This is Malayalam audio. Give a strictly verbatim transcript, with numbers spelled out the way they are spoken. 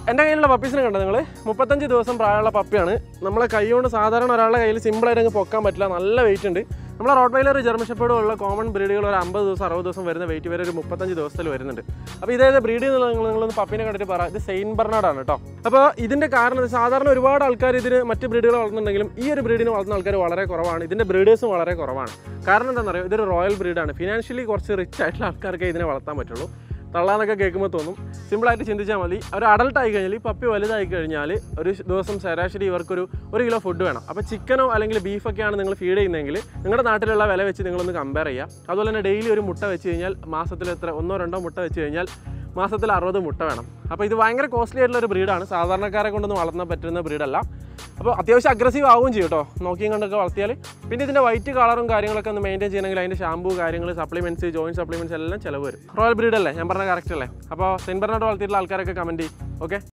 എൻ്റെ കയ്യിലുള്ള പപ്പീസിനെ കണ്ടോ നിങ്ങൾ? മുപ്പത്തഞ്ച് ദിവസം പ്രായമുള്ള പപ്പിയാണ്. നമ്മളെ കൈ കൊണ്ട് സാധാരണ ഒരാളുടെ കയ്യിൽ സിമ്പിളായിട്ട് അങ്ങ് പൊക്കാൻ പറ്റില്ല, നല്ല വെയിറ്റ് ഉണ്ട്. നമ്മളെ റോട്ട്വൈലർ, ജർമ്മൻ ഷെപ്പേർഡ് ഉള്ള കോമൺ ബ്രീഡുകൾ ഒരു അമ്പത് ദിവസം അറുപത് ദിവസം വരുന്ന വെയിറ്റ് വരെ ഒരു മുപ്പത്തഞ്ച് ദിവസത്തിൽ വരുന്നുണ്ട്. അപ്പോൾ ഇതേത് ബ്രീഡ് എന്നുള്ള നിങ്ങൾ നിങ്ങളൊന്ന് പപ്പീനെ കണ്ടിട്ട് പറ. ഇത് സെയിൻറ്റ് ബെർണാർഡാണ് കേട്ടോ. അപ്പോൾ ഇതിൻ്റെ കാരണം സാധാരണ ഒരുപാട് ആൾക്കാർ ഇതിന് മറ്റ് ബ്രീഡുകൾ വളർത്തുന്നുണ്ടെങ്കിലും ഈ ഒരു ബ്രീഡിന് വളർത്തുന്ന ആൾക്കാർ വളരെ കുറവാണ്. ഇതിൻ്റെ ബ്രീഡേഴ്സും വളരെ കുറവാണ്. കാരണം എന്താണെന്ന് അറിയോ? ഇതൊരു റോയൽ ബ്രീഡാണ്. ഫിനാൻഷ്യലി കുറച്ച് റിച്ച് ആയിട്ടുള്ള ആൾക്കാർക്ക് ഇതിനെ വളർത്താൻ പറ്റുള്ളൂ. തള്ളാന്നൊക്കെ കേൾക്കുമ്പോൾ തോന്നും. സിമ്പിളായിട്ട് ചിന്തിച്ചാൽ മതി. ഒരു അഡൾട്ട് ആയി കഴിഞ്ഞാൽ, ഈ പപ്പി വലുതായി കഴിഞ്ഞാൽ ഒരു ദിവസം ശരാശരി ഇവർക്കൊരു ഒരു കിലോ ഫുഡ് വേണം. അപ്പോൾ ചിക്കനോ അല്ലെങ്കിൽ ബീഫൊക്കെയാണ് നിങ്ങൾ ഫീഡ് ചെയ്യുന്നതെങ്കിൽ നിങ്ങളുടെ നാട്ടിലുള്ള വില വെച്ച് നിങ്ങളൊന്ന് കമ്പയർ ചെയ്യുക. അതുപോലെ തന്നെ ഡെയിലി ഒരു മുട്ട വെച്ച് കഴിഞ്ഞാൽ മാസത്തിൽ എത്ര ഒന്നോ രണ്ടോ മുട്ട വെച്ച് കഴിഞ്ഞാൽ മാസത്തിൽ അറുപത് മുട്ട വേണം. അപ്പോൾ ഇത് ഭയങ്കര കോസ്റ്റ്ലി ആയിട്ടുള്ള ഒരു ബ്രീഡാണ്. സാധാരണക്കാരെ കൊണ്ടൊന്നും വളർത്താൻ പറ്റുന്ന ബ്രീഡല്ല. അപ്പോൾ അത്യാവശ്യം അഗ്രസീവ് ആവുകയും ചെയ്യും കേട്ടോ, നോക്കിയും കണ്ടൊക്കെ വളർത്തിയാൽ. പിന്നെ ഇതിൻ്റെ വൈറ്റ് കളറും കാര്യങ്ങളൊക്കെ ഒന്ന് മെയിൻറ്റെയിൻ ചെയ്യണമെങ്കിൽ അതിൻ്റെ ഷാമ്പൂ കാര്യങ്ങൾ, സപ്ലിമെൻറ്റ്സ്, ജോയിൻറ്റ് സപ്ലിമെൻറ്റ്സ് എല്ലാം ചിലവ് വരും. റോയൽ ബ്രീഡ് അല്ലേ ഞാൻ പറഞ്ഞ കറക്റ്റ് അല്ലേ? അപ്പോൾ സെയിൻറ്റ് ബെർണാർഡ് വളർത്തിയിട്ടുള്ള ആൾക്കാരൊക്കെ കമൻറ്റ് ചെയ്യും. ഓക്കെ.